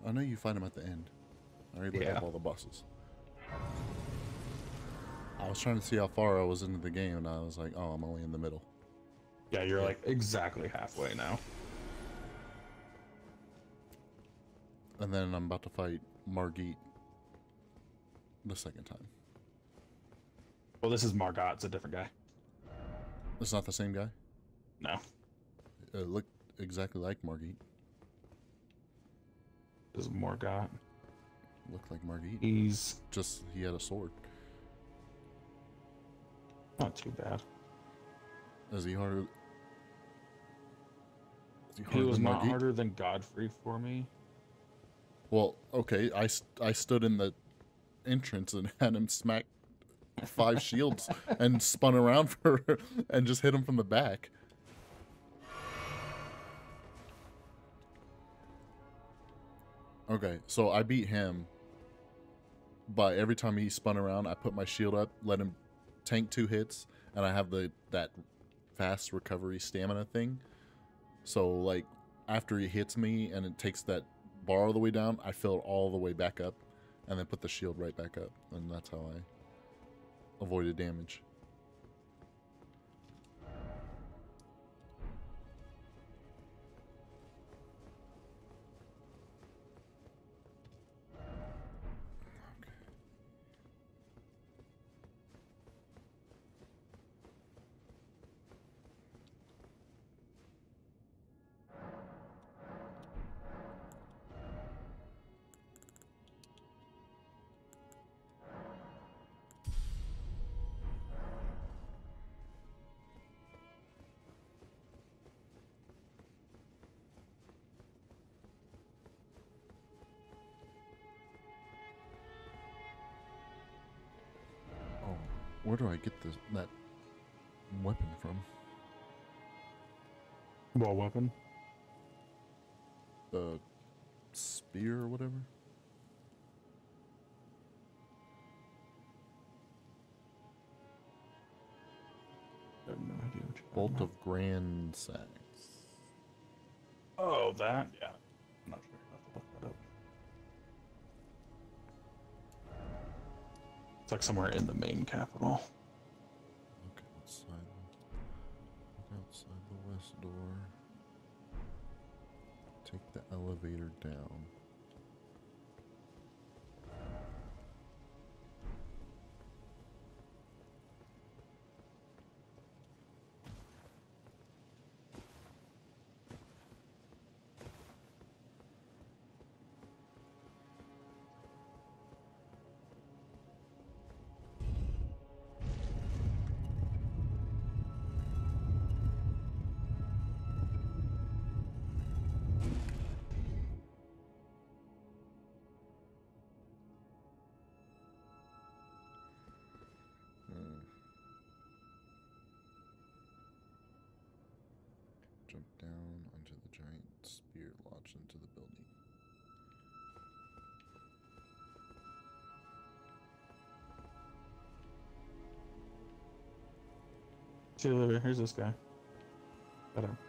I know you fight him at the end. I already looked Yeah. up all the bosses. I was trying to see how far I was into the game, and I was like, oh, I'm only in the middle. Yeah, you're like exactly halfway now. And then I'm about to fight Margit the second time. Well, this is Margot. It's a different guy. It's not the same guy? No. It looked exactly like Margit. This is Morgott. Looked like Margit. He's Just, he had a sword. not too bad. Is he harder? He was than not Margit? harder than Godfrey for me. Well, okay, I stood in the entrance and had him smack 5 shields and spun around for and just hit him from the back. Okay, so I beat him, but every time he spun around, I put my shield up, let him tank 2 hits, and I have that fast recovery stamina thing. So like after he hits me and it takes that bar all the way down, I fill it all the way back up, and then put the shield right back up, and that's how I avoided damage. Oh, where do I get that weapon from? Well, weapon. The spear or whatever? I have no idea what you're talking Bolt about. of Grand Sax. Oh, that? Yeah. I'm not sure. I'll have to look that up. It's like somewhere in the main capital. Look outside the west door. Take the elevator down. Jump down onto the giant spear lodged into the building. See, Olivia, here's this guy. Got him.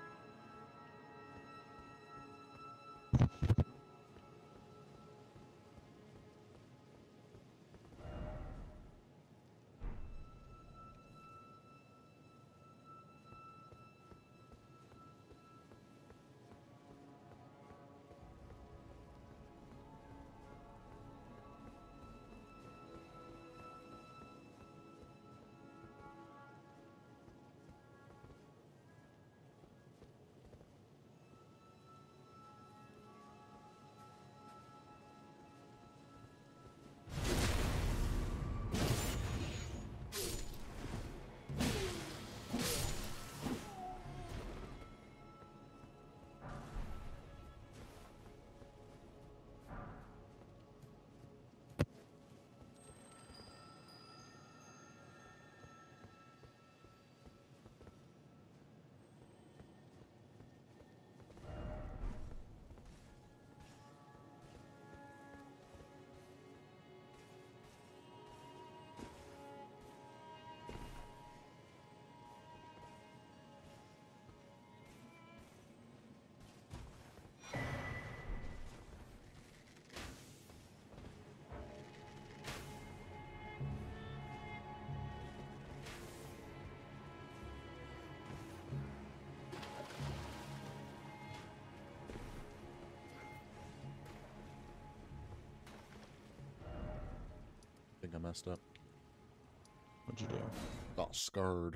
messed up. What'd you do? Got scared.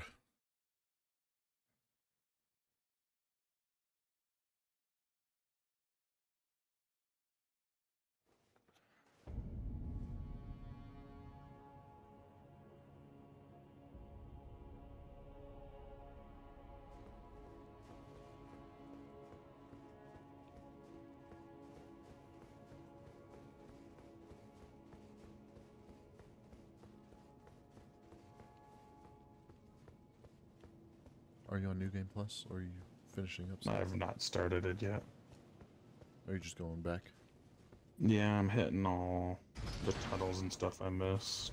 Are you on New Game Plus, or are you finishing up stuff? I have not started it yet. Or are you just going back? Yeah, I'm hitting all the tunnels and stuff I missed.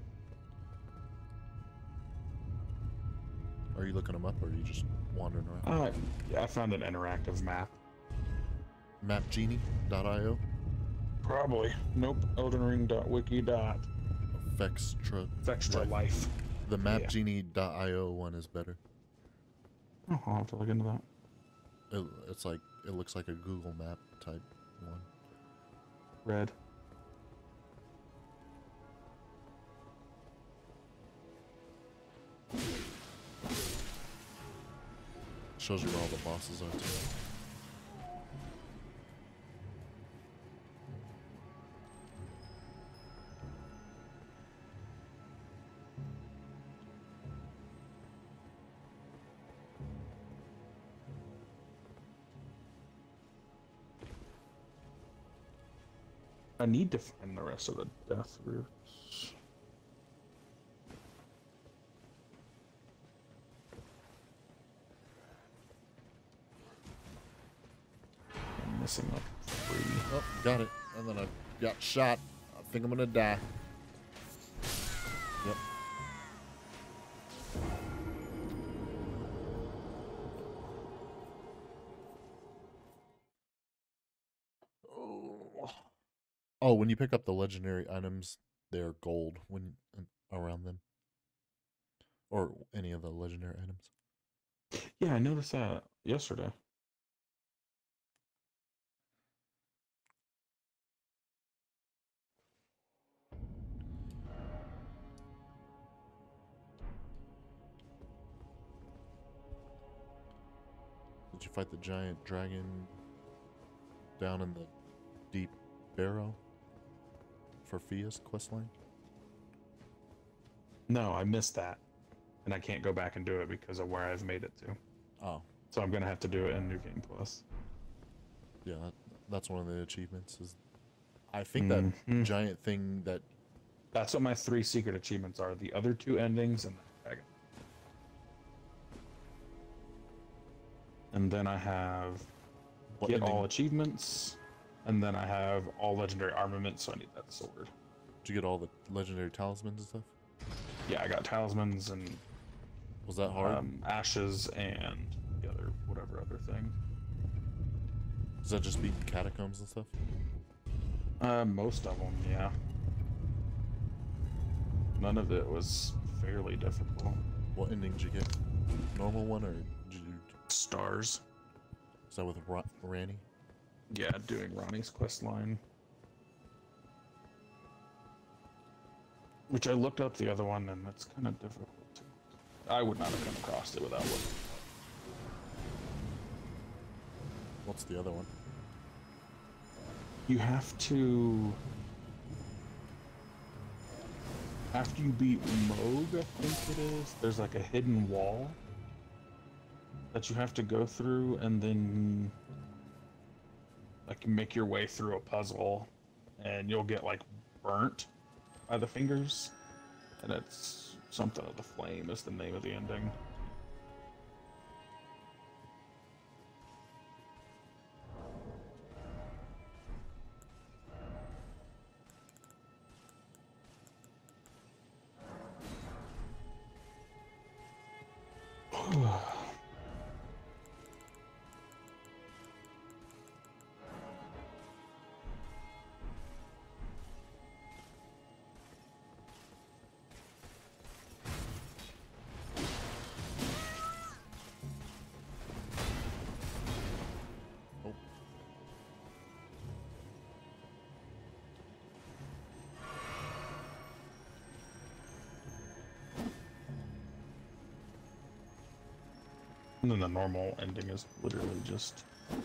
Are you looking them up, or are you just wandering around? Yeah, I found an interactive map. Mapgenie.io? Probably. Nope. EldenRing.wiki. Fextra Life. The Mapgenie.io one is better. Oh, I'll have to look into that. It's like, it looks like a Google Map type one. Red. Shows you where all the bosses are too. I need to find the rest of the death roots. I'm missing like 3. Oh, got it. And then I got shot. I think I'm gonna die. Yep. Oh, when you pick up the legendary items, they're gold when around them. Or any of the legendary items. Yeah, I noticed that yesterday. Did you fight the giant dragon down in the deep barrow for Fia's questline? No, I missed that. And I can't go back and do it because of where I've made it to. Oh. So I'm going to have to do it in New Game Plus. Yeah, that's one of the achievements. Is I think that giant thing that... That's what my 3 secret achievements are. The other 2 endings and the dragon. And then I have get all achievements. And then I have all legendary armaments, so I need that sword. Did you get all the legendary talismans and stuff? Yeah, I got talismans and... Was that hard? Ashes and the other, whatever other thing. Is that just beating catacombs and stuff? Most of them, yeah. None of it was fairly difficult. What ending did you get? Normal one, or did you do... Stars. Is that with Rani? Yeah, doing Ronnie's quest line. Which I looked up the other one, and it's kind of difficult too. I would not have come across it without looking. What's the other one? You have to... After you beat Moog, I think it is, there's like a hidden wall that you have to go through, and then like make your way through a puzzle, and you'll get like burnt by the fingers, and it's something of the flame is the name of the ending. And then the normal ending is literally just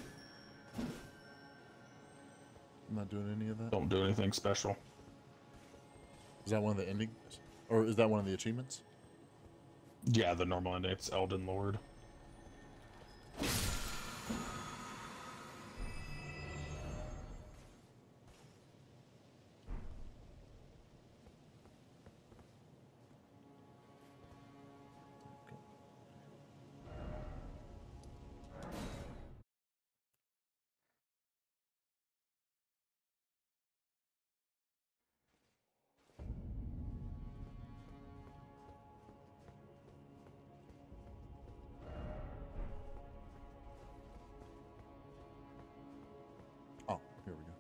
I'm not doing any of that. don't do anything special. Is that one of the endings? Or is that one of the achievements? Yeah, the normal ending, it's Elden Lord. Oh, here we go.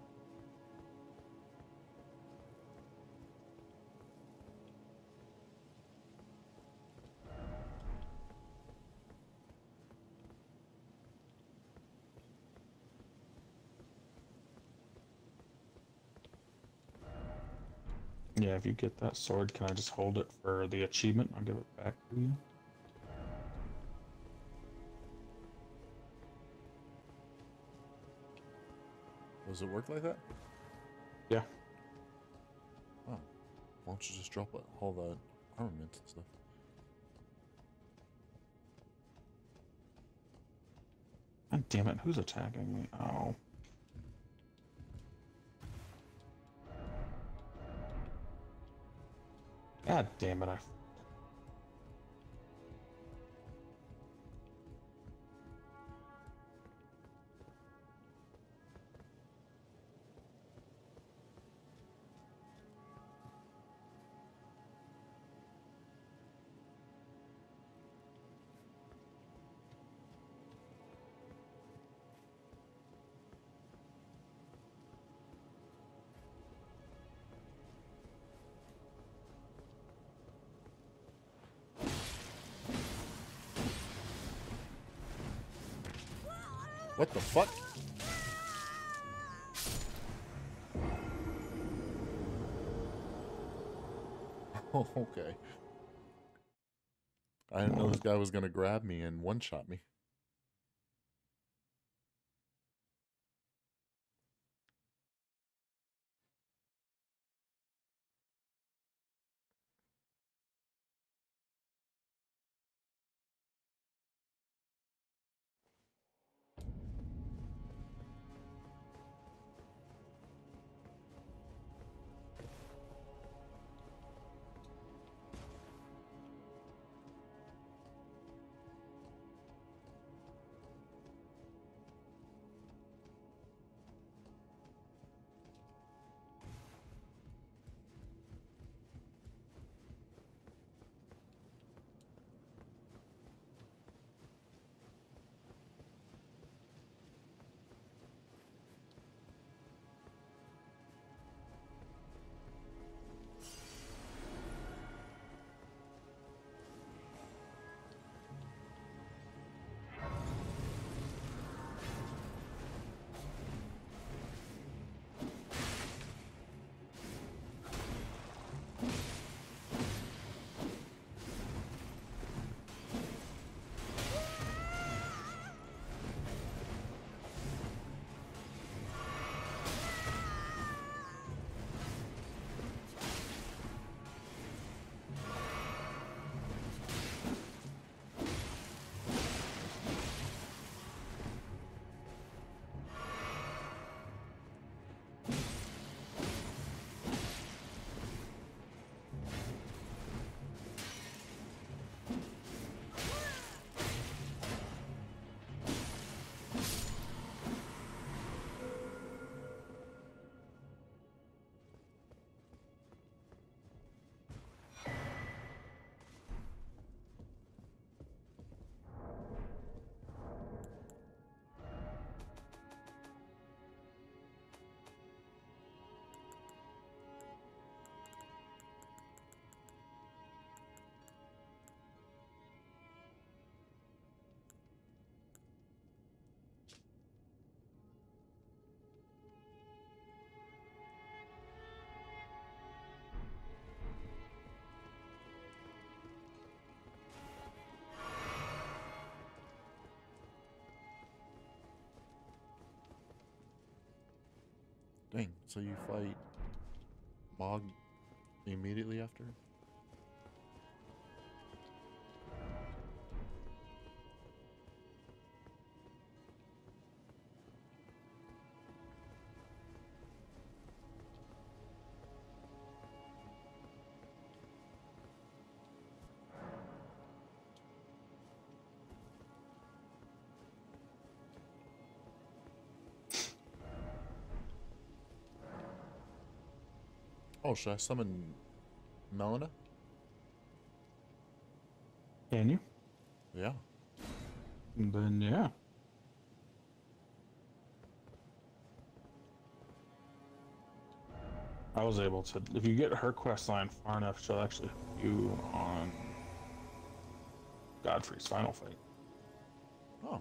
Yeah, if you get that sword, can I just hold it for the achievement? I'll give it back to you. Does it work like that? Yeah. Oh. Why don't you just drop all the armaments and stuff? God damn it, who's attacking me? Oh. God damn it, I... What the fuck? Oh, okay. I didn't know this guy was gonna grab me and one-shot me. Dang, so you fight Mog immediately after? Oh, should I summon Melina? Can you? Yeah. Then yeah. I was able to. If you get her quest line far enough, she'll actually help you on Godfrey's final fight. Oh.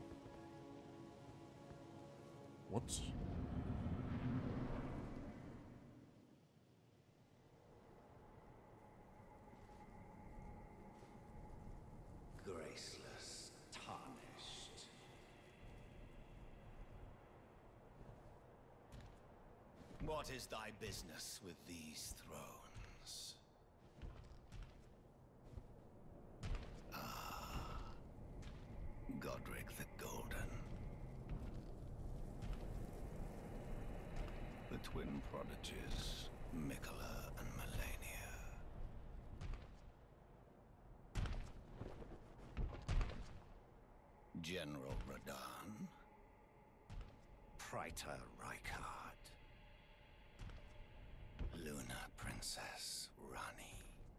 Whoops. Graceless, tarnished. What is thy business with these thrones? Ah, Godric the Golden. The twin prodigies, Mikola and Melania. General Radahn, Praetor Rykard, Luna Princess Rani.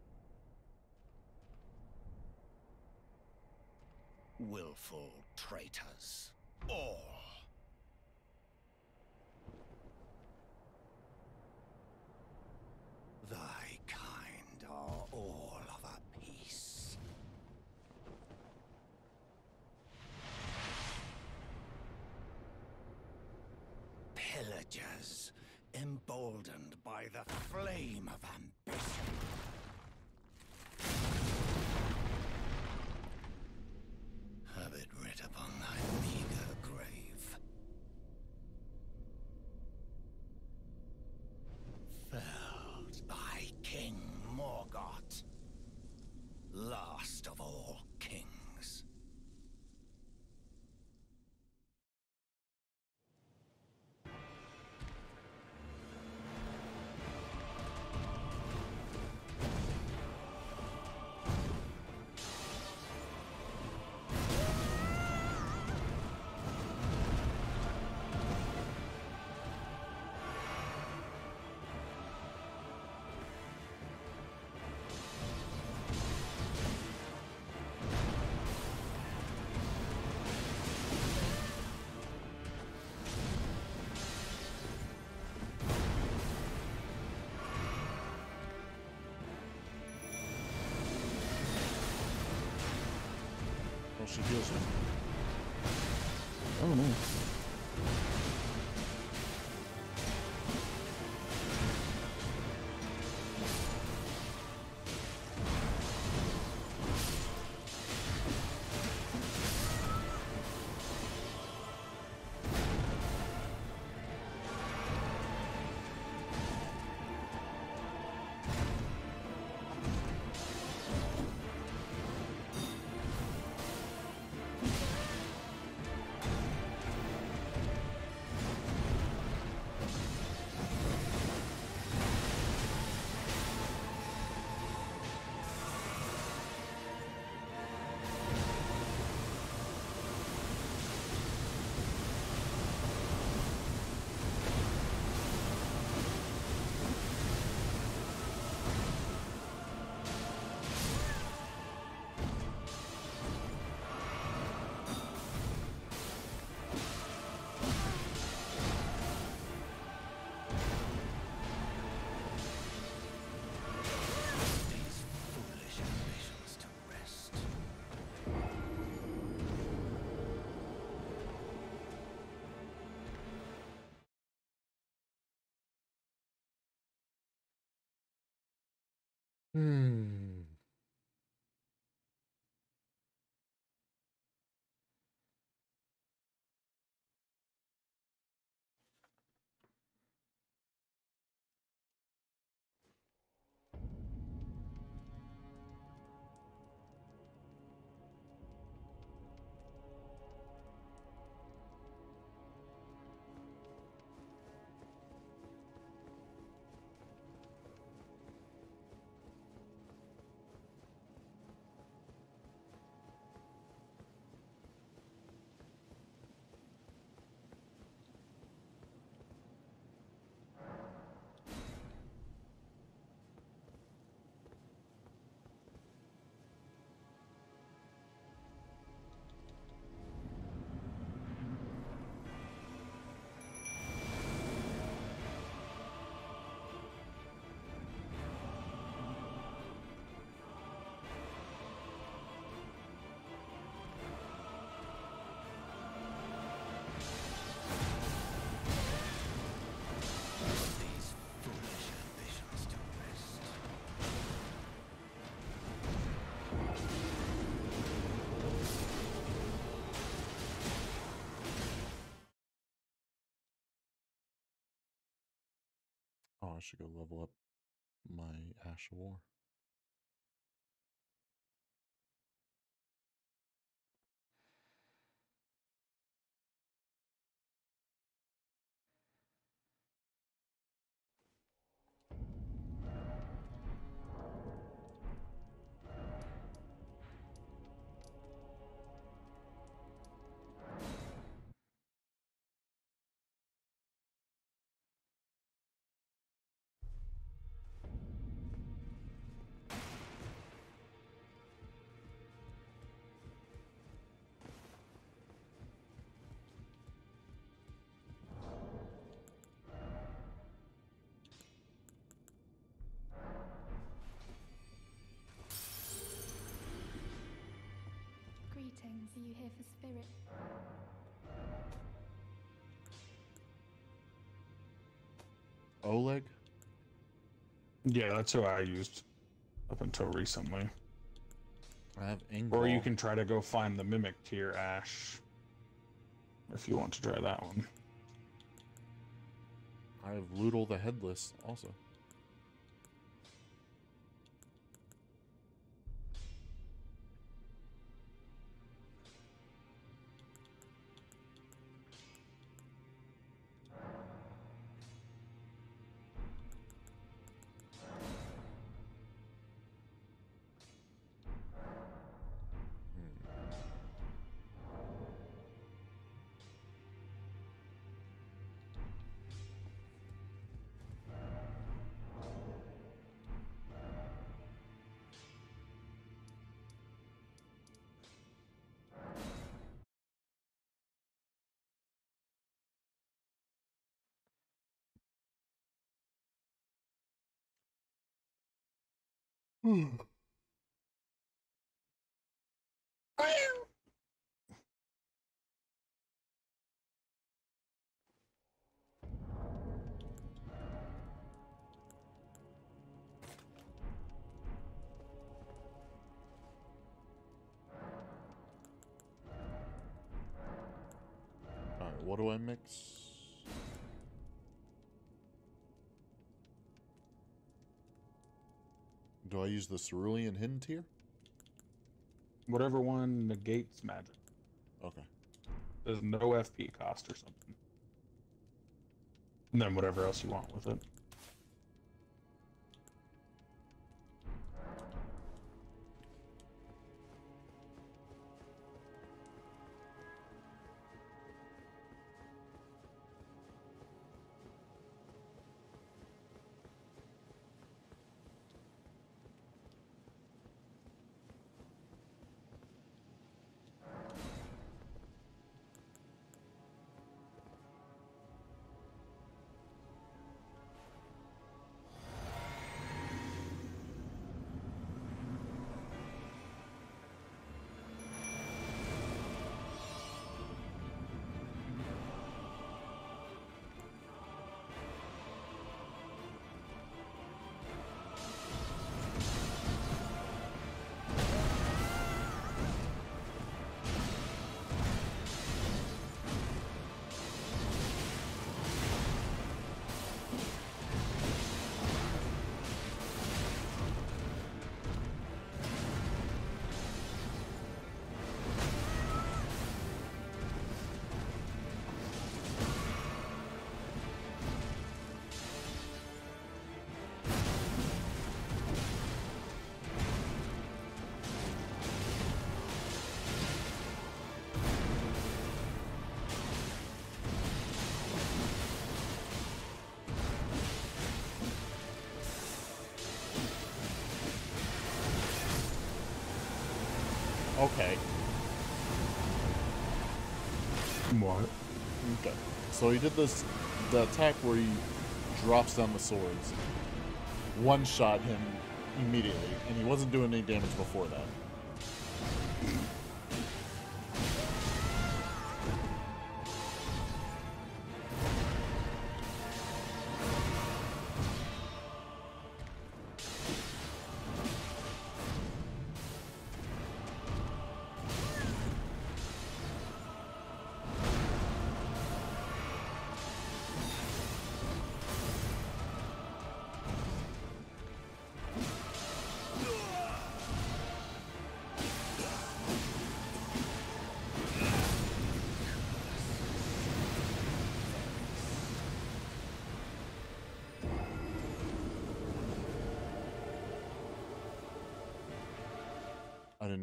Willful traitors, all. Thy kind are all of a piece. Pillagers, emboldened by the flame of ambition. Have it writ upon thy meager grave. Felled thy king Morgoth, last of all kings. Oh, she heals him. Oh no. These foolish ambitions to rest. Hmm. Oh, I should go level up my Ash of War. Greetings, are you here for spirit? Oleg? Yeah, that's who I used up until recently. I have Ingval. Or you can try to go find the Mimic tier Ash. If you want to try that one. I have Loodle the Headless also. Alright, what do I mix? Do I use the Cerulean Hidden Tier? Whatever one negates magic. Okay. There's no FP cost or something. And then whatever else you want with it. Okay. What? Okay. So he did this, the attack where he drops down the swords. One shot him immediately, and he wasn't doing any damage before that.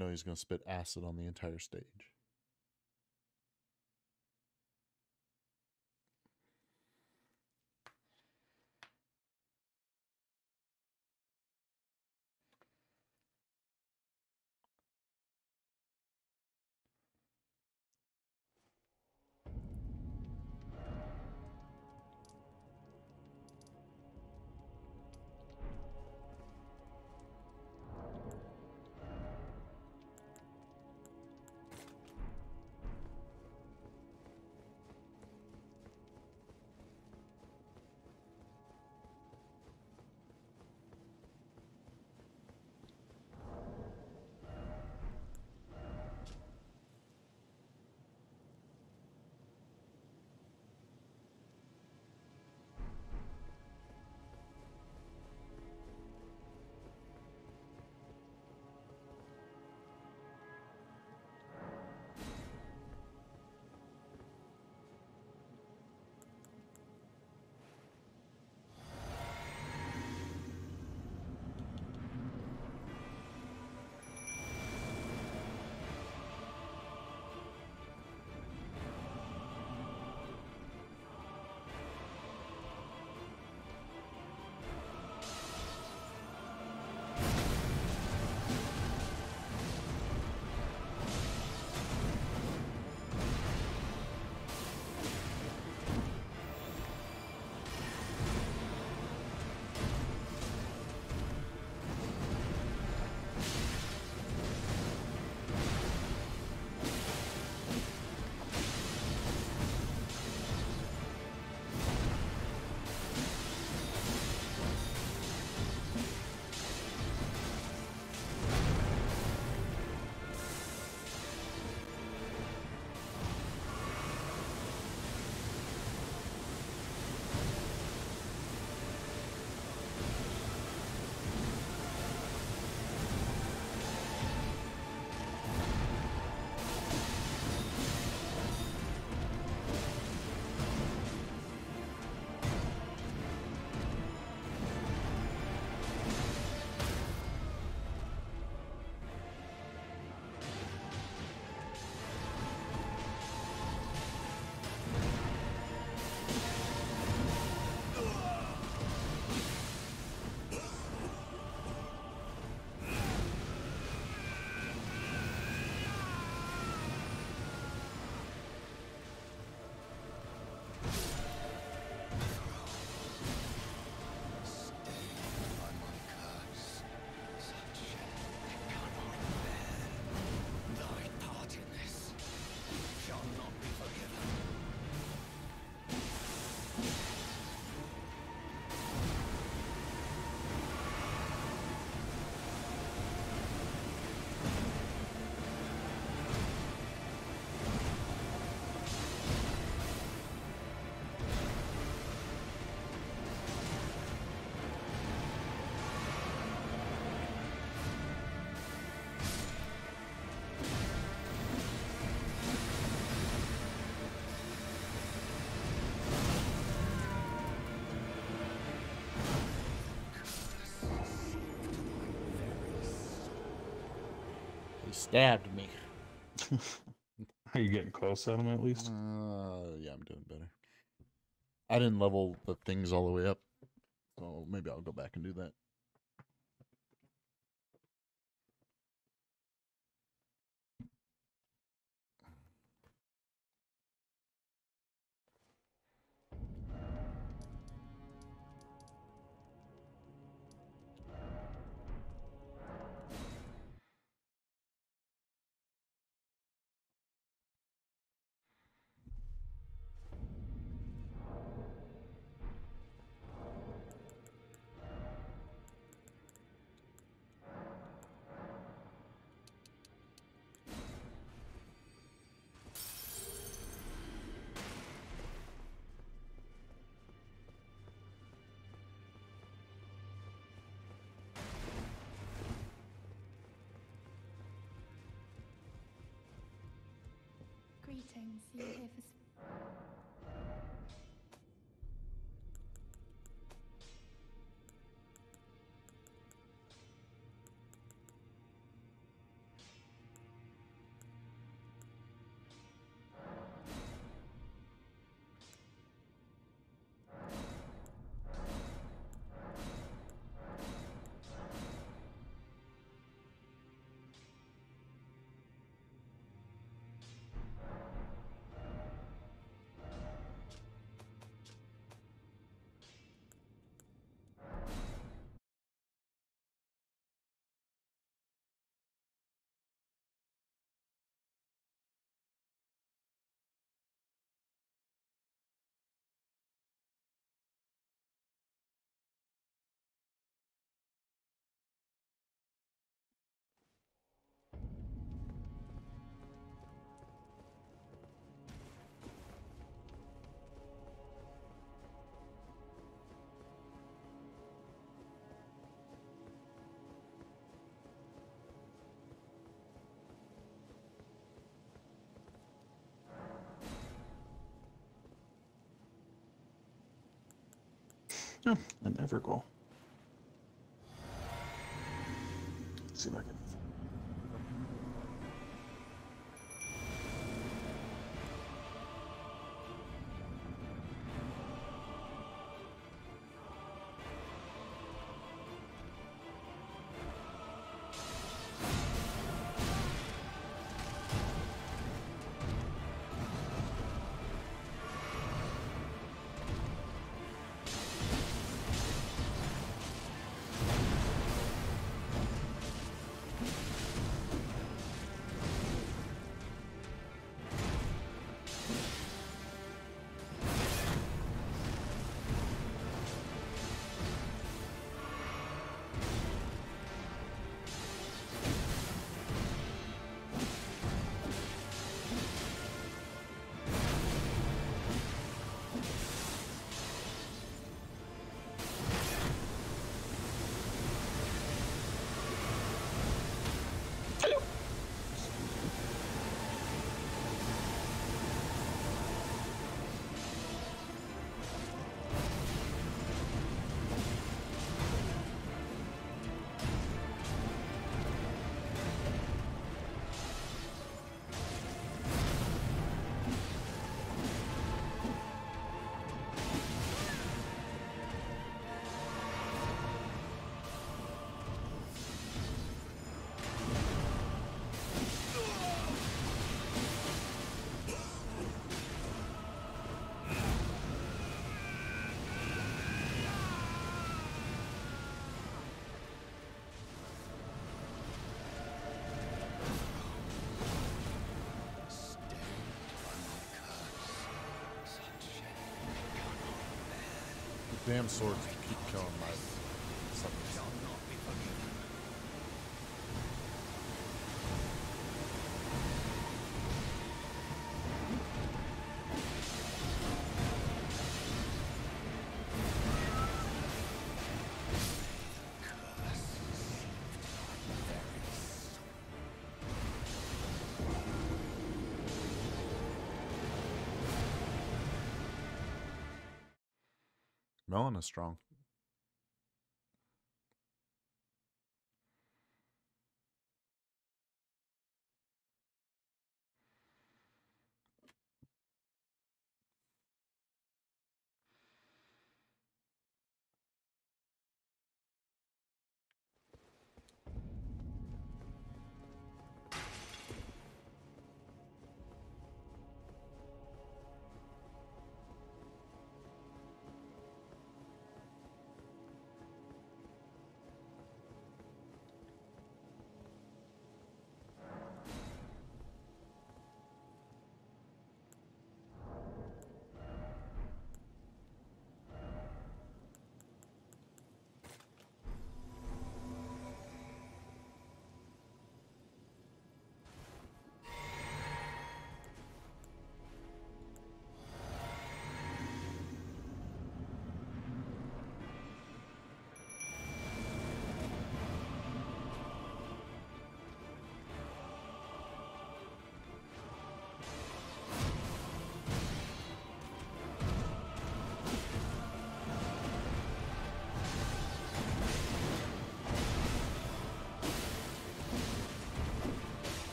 know he's going to spit acid on the entire stage. Stabbed me. Are you getting close at him at least? Yeah, I'm doing better. I didn't level the things all the way up, so maybe I'll go back and do that. Oh, an Everglow. Let's see if I can. Damn swords keep killing my something. Melon is strong.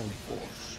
force.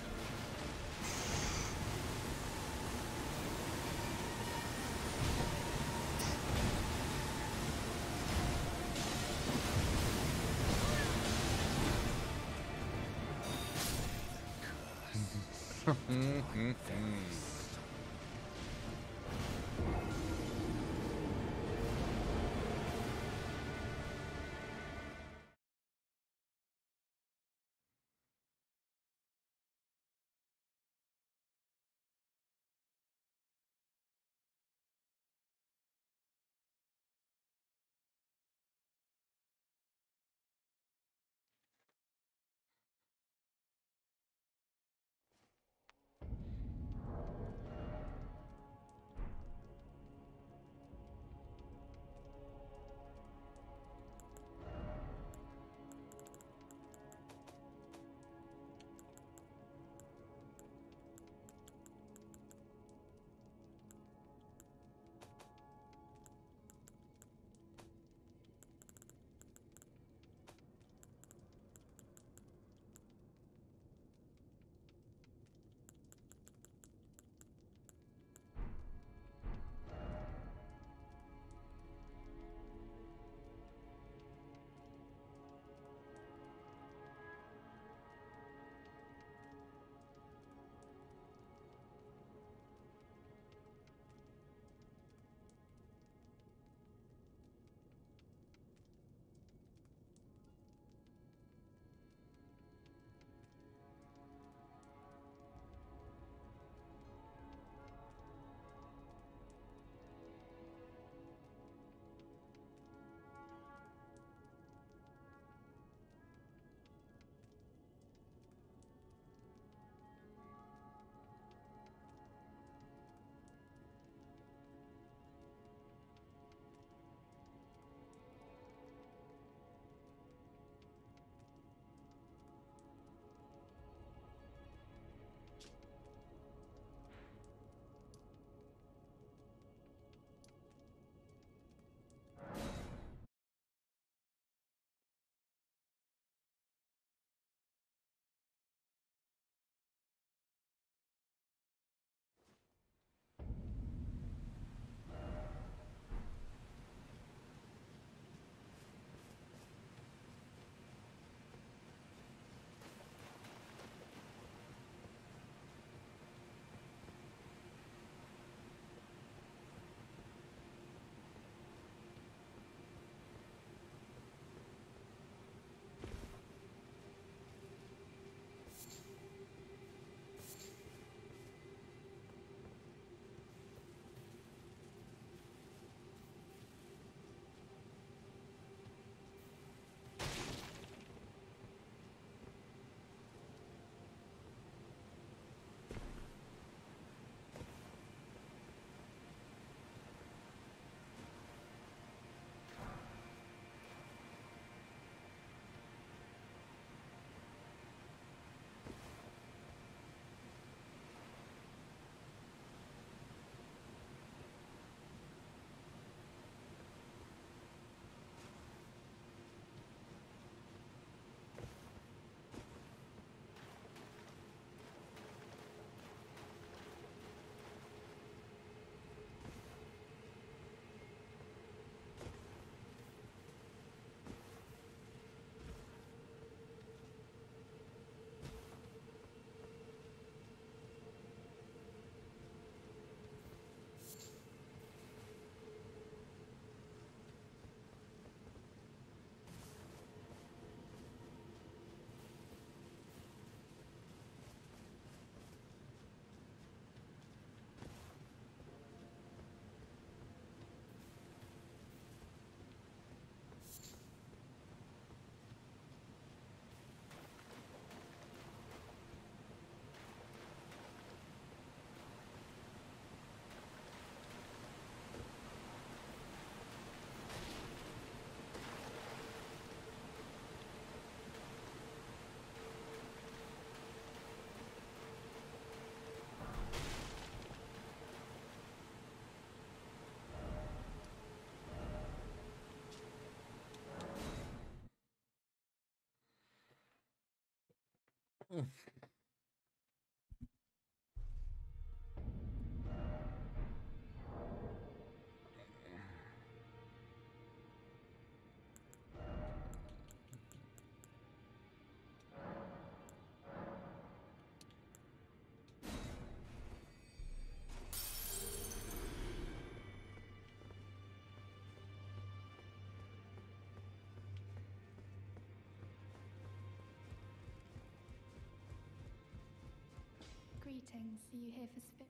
Greetings. Are you here for spirit?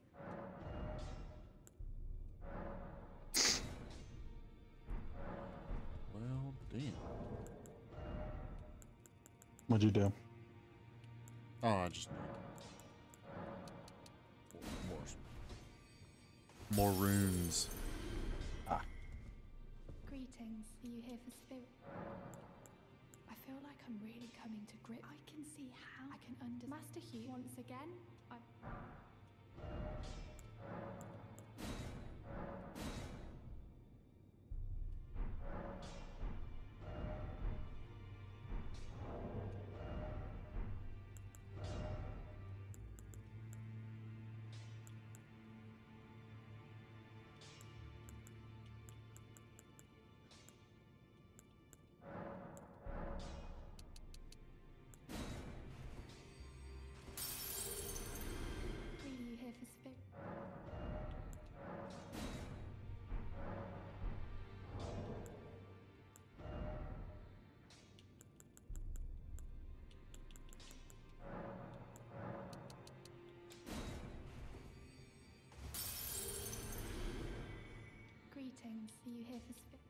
Well, damn. What'd you do? Oh, I just need more runes. Greetings. Are you here for spirit? I feel like I'm really coming to grip. I can see how I can understand. Master Hugh, once again, I. Are you here for spirit? Greetings. Are you here for spirit?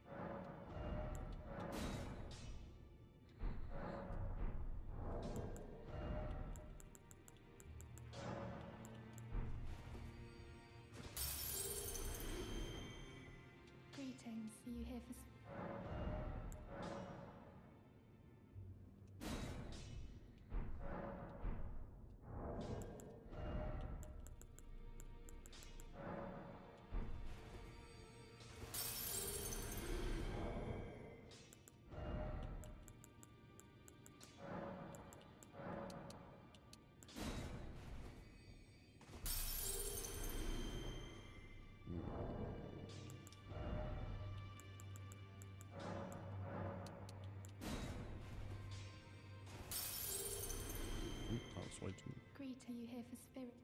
Greetings. Are you here for spirit? That was way too. Greet. Are you here for spirit?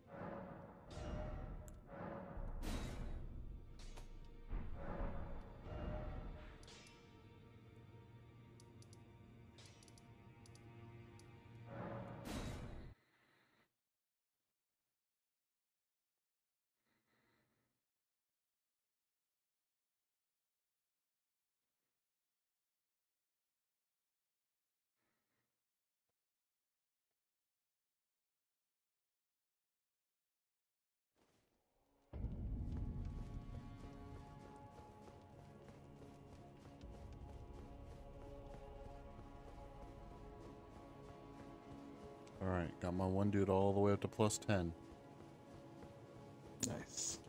Alright, got my one dude all the way up to +10. Nice.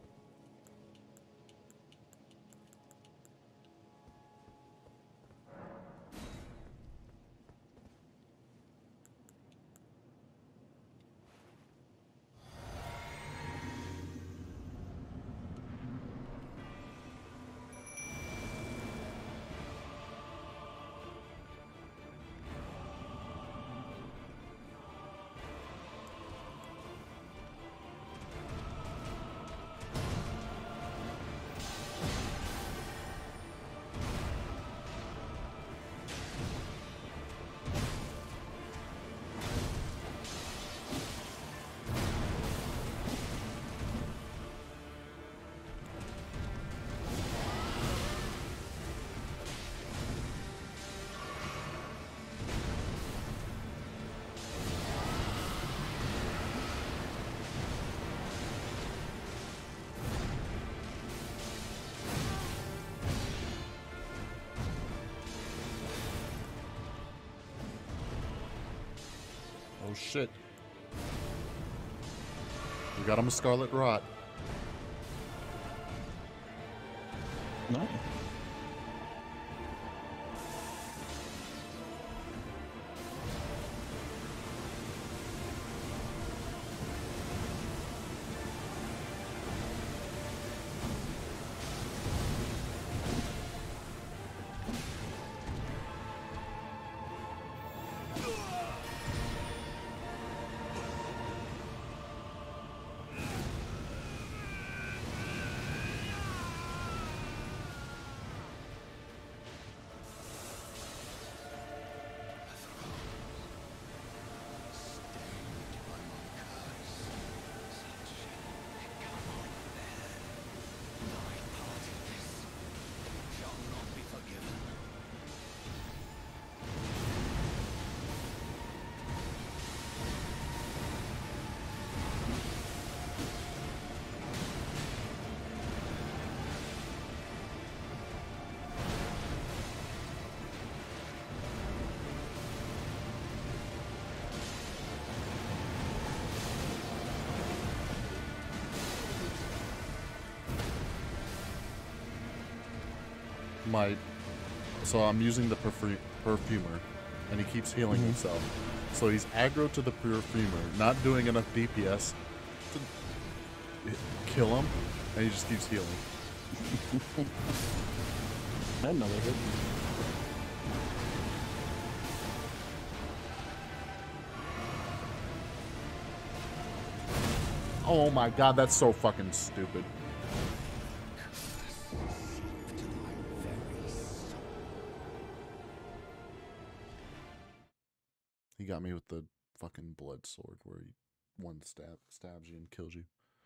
Oh shit. We got him a Scarlet Rot. No. So I'm using the perfumer, and he keeps healing himself. So he's aggro to the perfumer, not doing enough DPS to kill him, and he just keeps healing. Another hit. Oh my god, that's so fucking stupid. He got me with the fucking blood sword where he one stabs you and kills you.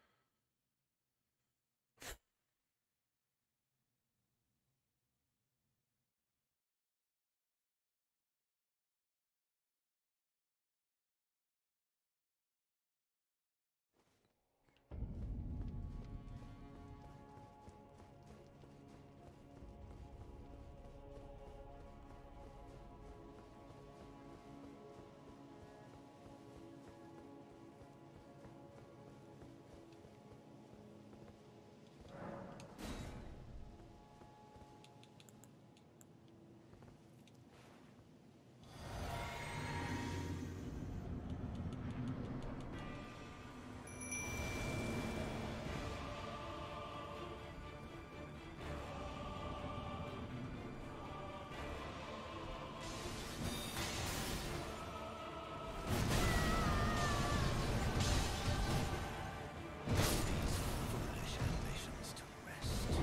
Foolish ambitions to rest.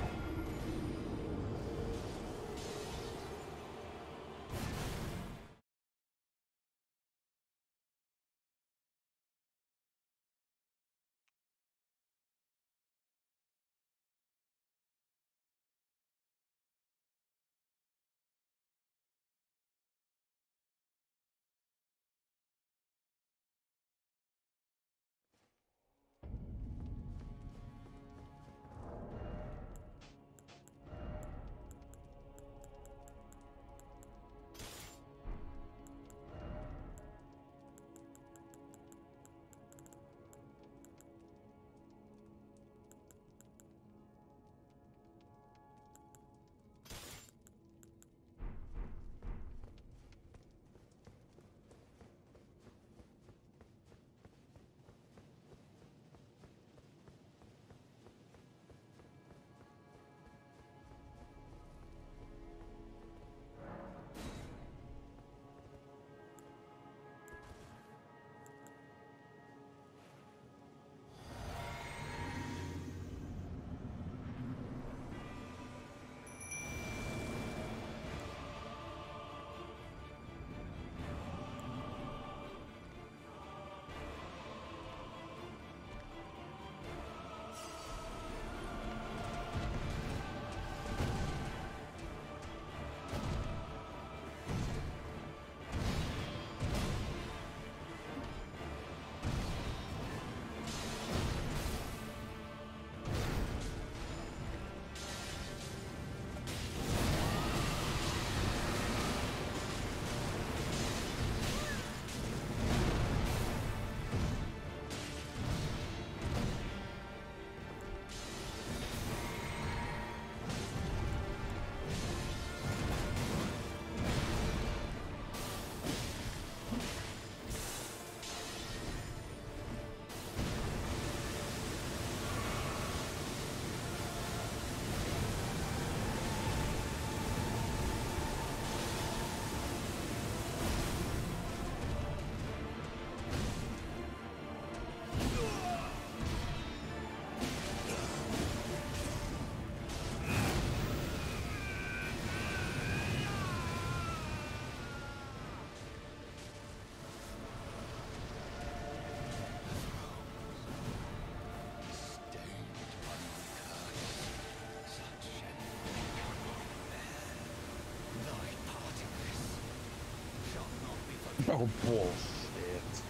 Oh, bullshit.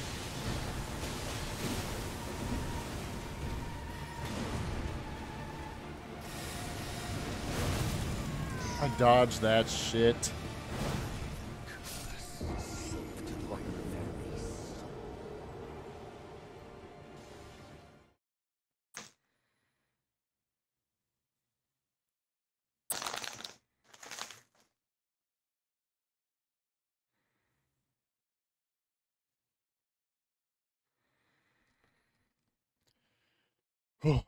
I dodged that shit. Oh.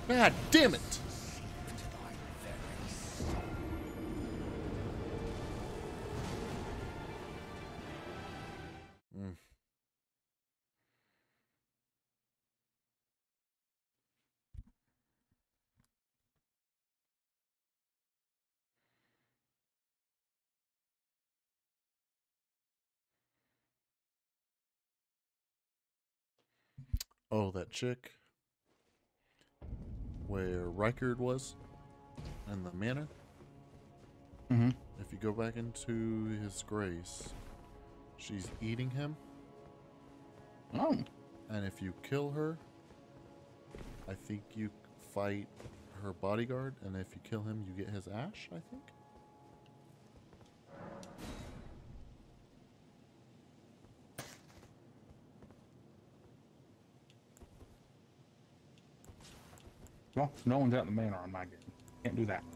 God damn it! Mm. Oh, that chick where Reichard was in the manor. Mm-hmm. If you go back into his grace, she's eating him. Oh. And if you kill her, I think you fight her bodyguard. And if you kill him, you get his ash, I think. Well, no one's out in the manor on my game. Can't do that.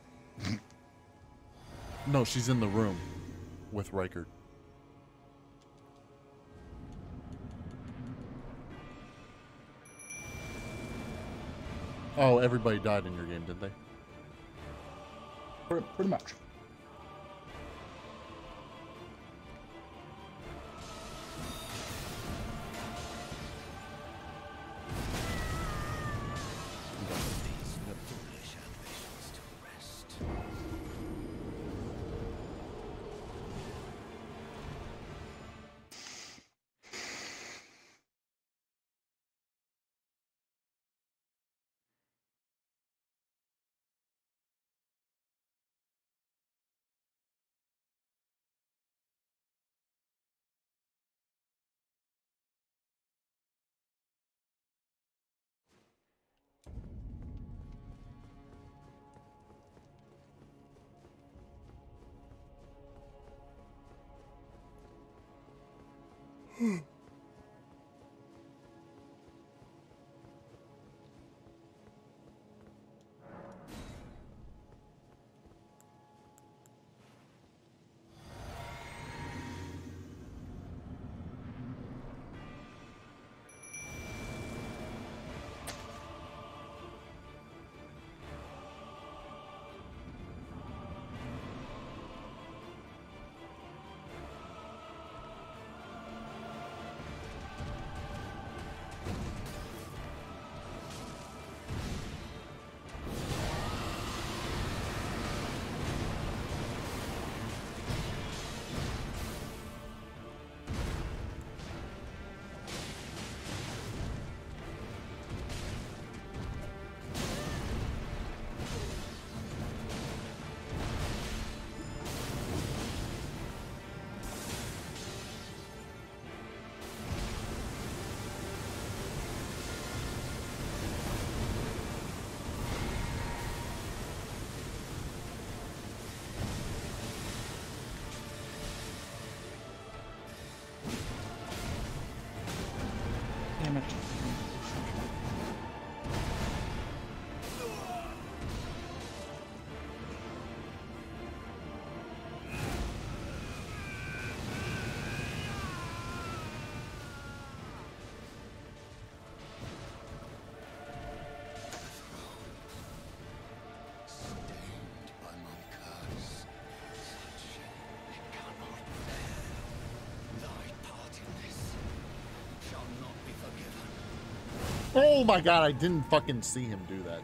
No, she's in the room with Reichard. Oh, everybody died in your game, didn't they? Pretty much. Damn it. Oh my god, I didn't fucking see him do that.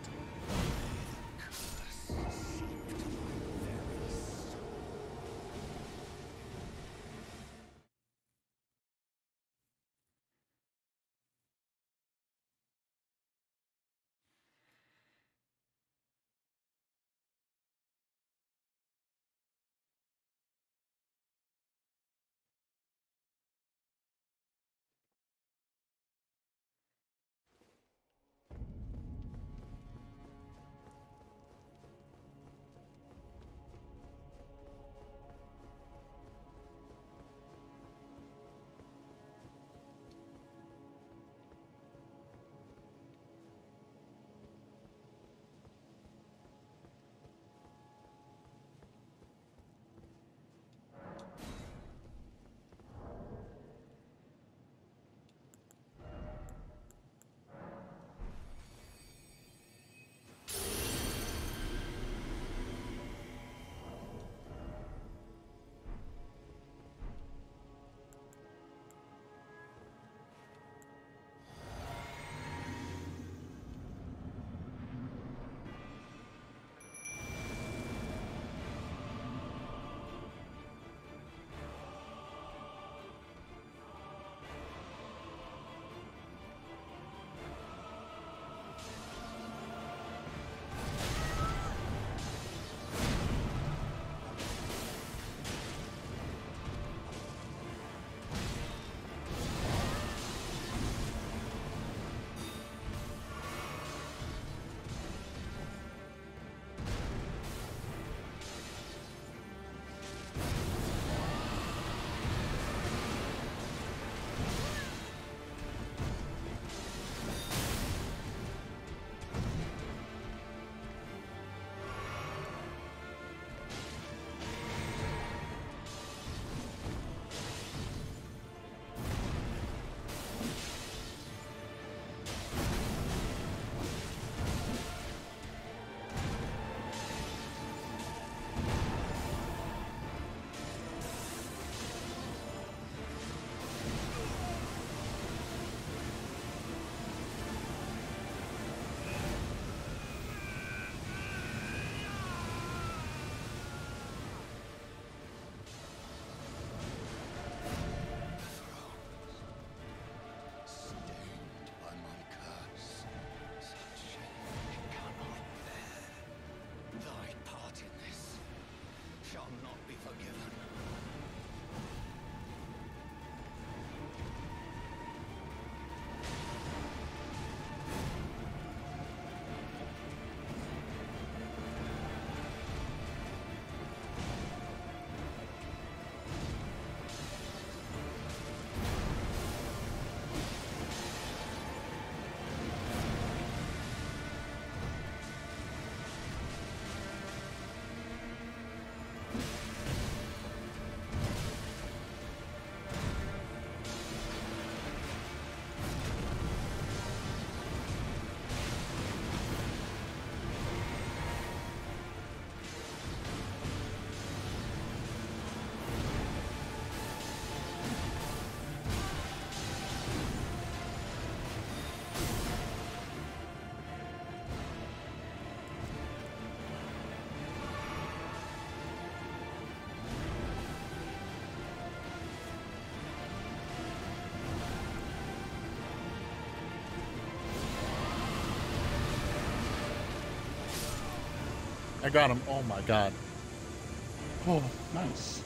I got him. Oh my god. Oh, nice.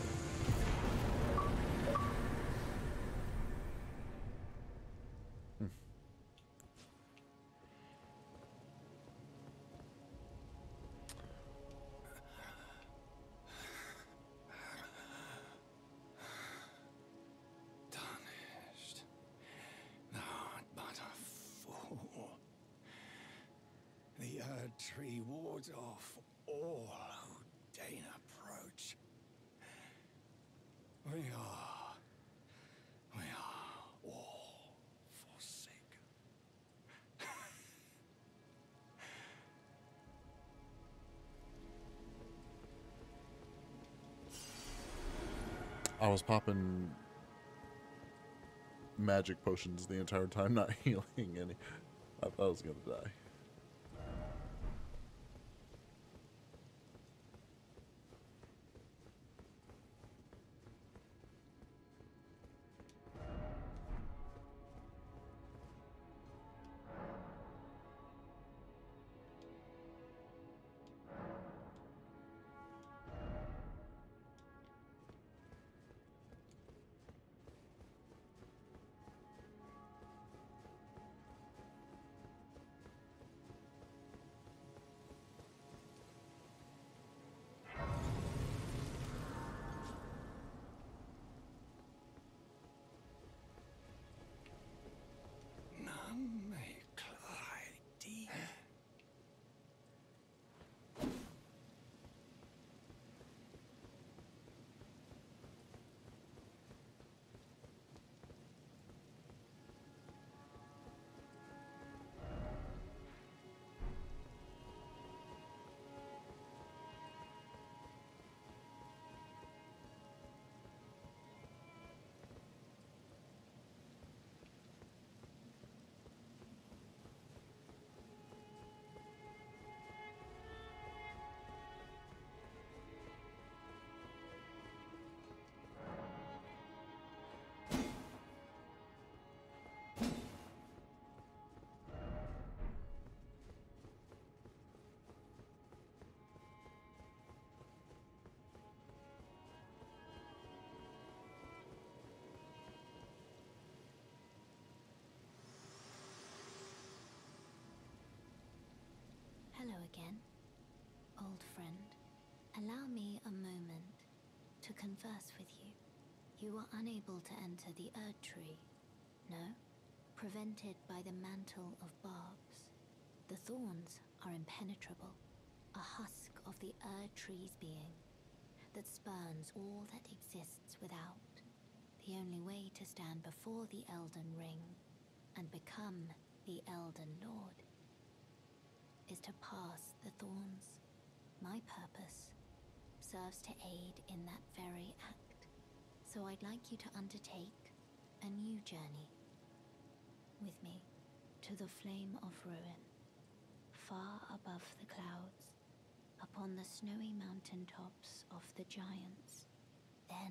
Tarnished. Thou art but a fool. The Erd Tree wards off all who deign approach. We are all forsaken. I was popping magic potions the entire time, not healing any. I thought I was gonna die. None may cry deep. Hello again, old friend. Allow me a moment to converse with you. You are unable to enter the Erd Tree, no? Prevented by the mantle of barbs. The thorns are impenetrable, a husk of the Erd Tree's being that spurns all that exists without. The only way to stand before the Elden Ring and become the Elden Lord is to pass the thorns. My purpose serves to aid in that very act, so I'd like you to undertake a new journey with me to the Flame of Ruin, far above the clouds, upon the snowy mountain tops of the giants. Then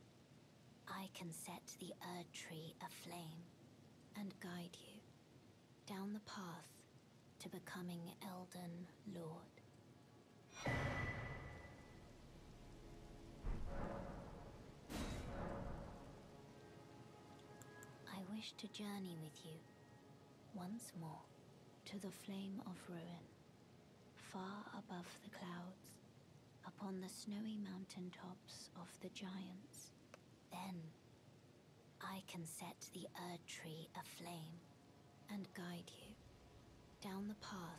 I can set the Erd Tree aflame and guide you down the path to becoming Elden Lord. I wish to journey with you once more to the Flame of Ruin, far above the clouds, upon the snowy mountain tops of the giants. Then I can set the Erd Tree aflame and guide you down the path.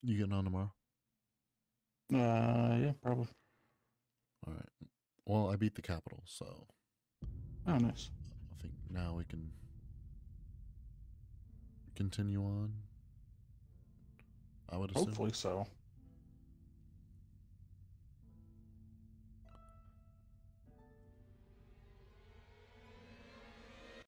You getting on tomorrow? Yeah, probably. All right. Well, I beat the capital, so Oh, nice. I think now we can continue on. I would assume. Hopefully so.